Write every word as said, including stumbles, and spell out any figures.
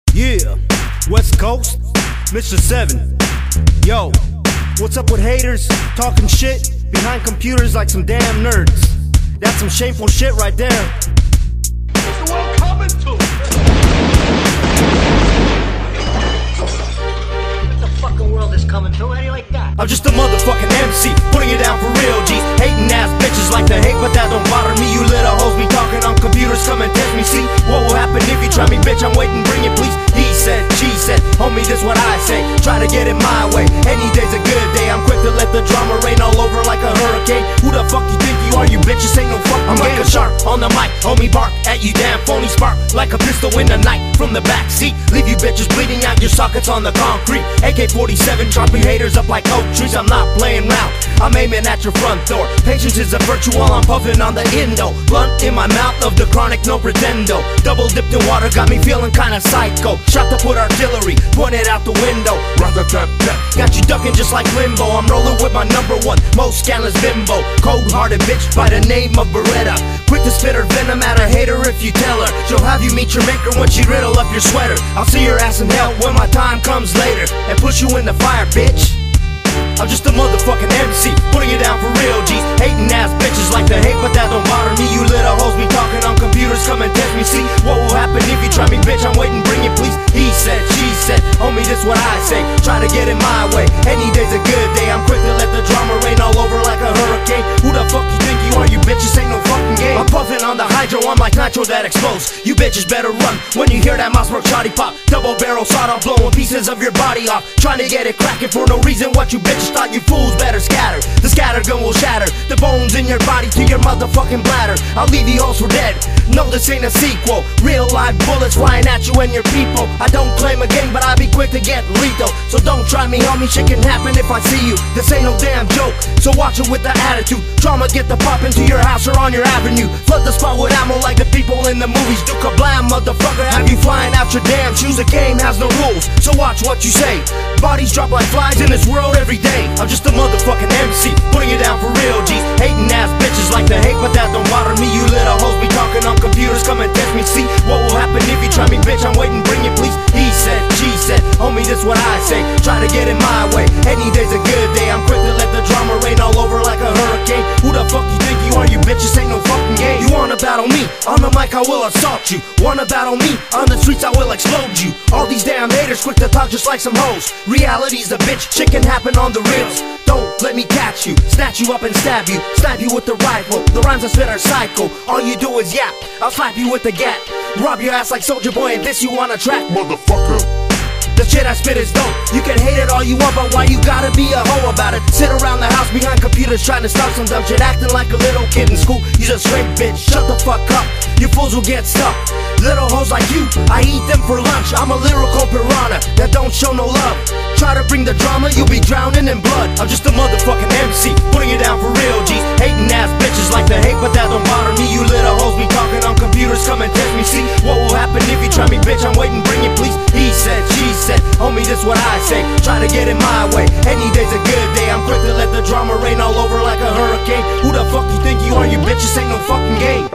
Yeah, West Coast, Mister Seven. Yo, what's up with haters talking shit behind computers like some damn nerds? That's some shameful shit right there. What's the world coming to? What the fucking world is coming to? How do you like that? I'm just a motherfucking M C, putting it down for real G's. Hating ass bitches like to hate, but that don't bother me. You little hoes be talking on computers, come and test me. See what will happen if you try me, bitch. I'm waiting, bring it, please. He said, she said, homie, this what I say. Try to get it my way. Any day's a good day. I'm quick to let the drama rain all over like a hurricane. Who the fuck you think you are? You bitches ain't no fucking I'm like a shark on the mic, homie, bark at you, damn phony spark like a pistol in the night from the back seat. Leave you bitches bleeding out your sockets on the concrete. A K forty-seven chopping haters up like oak trees. I'm not playing round, I'm aiming at your front door. Patience is a virtue while I'm puffing on the Indo. Blunt in my mouth of the chronic, no pretendo. Double dipped in water, got me feeling kinda psycho. Shot to put artillery, pointed out the window. Got you ducking just like limbo. I'm rolling with my number one, most scandalous bimbo. Cold-hearted bitch by the name of Beretta. Quick to spit her venom at a hater if you tell her. She'll have you meet your maker when she riddle up your sweater. I'll see your ass in hell when my time comes later and push you in the fire, bitch. I'm just a motherfucking M C, putting it down for real G's. Hating ass bitches like to hate, but that don't bother me. You little hoes be talking on computers, come and test me. See what will happen if you try me, bitch. I'm waiting, bring it, please. He said, she said, homie, this what I say. Try to get it my way. Any day's a good day. I'm quick to let the drama rain all over like a hurricane. Who the fuck you think you are? You bitches ain't no fucking game. I'm puffing on the hydro, I'm like nitro that explodes. You bitches better run when you hear that mouse smoke shotty pop. Double barrel sawed off, blowing pieces of your body off. Trying to get it cracking for no reason. What you bitches thought, you fools better scatter. The scatter gun will shatter the bones in your body to your motherfucking bladder. I'll leave you hoes for dead. No, this ain't a sequel. Real live bullets flying at you and your people. I don't claim a gang, but I be quick to get lethal. So don't try me, homie, shit can happen if I see you. This ain't no damn joke, so watch it with the attitude. Trauma get the pop into your house or on your avenue. Flood the spot with ammo like the people in the movies. Do kablam, motherfucker, have you flying out your damn shoes. The game has no rules, so watch what you say. Bodies drop like flies in this world every day. I'm just a motherfucking M C, putting it down for real G's. Hating ass bitches like to hate, but that don't bother me. You little hoes be talking on computers, come and test me. See what will happen if you try me, bitch. I'm waiting, bring it, please. He said, she said, homie, this what I say. Try to get it my way. Any day's a good day. I'm quick to let the drama rain all over like a hurricane. Who the fuck you think you are? You bitches ain't no fucking game. You wanna battle me? On the mic I will assault you. Wanna battle me? On the streets I will explode you. All these damn haters quick to talk just like some hoes. Reality's a bitch, shit can happen on the reels. Don't let me catch you, snatch you up and stab you. Snipe you with the rifle, the rhymes I spit are psycho. All you do is yap, I'll slap you with the gat. Rob your ass like Soulja Boy and this you on a track, motherfucker. The shit I spit is dope. You can hate it all you want, but why you gotta be a hoe about it? Sit around the house behind computers trying to stop some dumb shit, acting like a little kid in school. You just straight bitch, shut the fuck up. You fools will get stuck. Little hoes like you, I eat them for lunch. I'm a lyrical piranha that don't show no love. Try to bring the drama, you'll be drowning in blood. I'm just a motherfucking M C, putting it down for real G's. Hating ass bitches like to hate, but that don't bother me. You little hoes be talking on computers, come and test me. See what will happen if you try me, bitch. I'm waiting, bring it, please. He said, she said, homie, this what I say. Try to get it my way. Any day's a good day. I'm quick to let the drama rain all over like a hurricane. Who the fuck you think you are? You bitches ain't no fucking game.